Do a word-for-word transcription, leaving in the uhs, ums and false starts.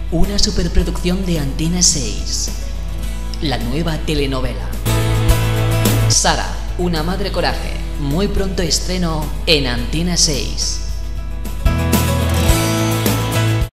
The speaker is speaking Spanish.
una superproducción de Antena seis. La nueva telenovela. Sara, una madre coraje. Muy pronto estreno en Antena seis.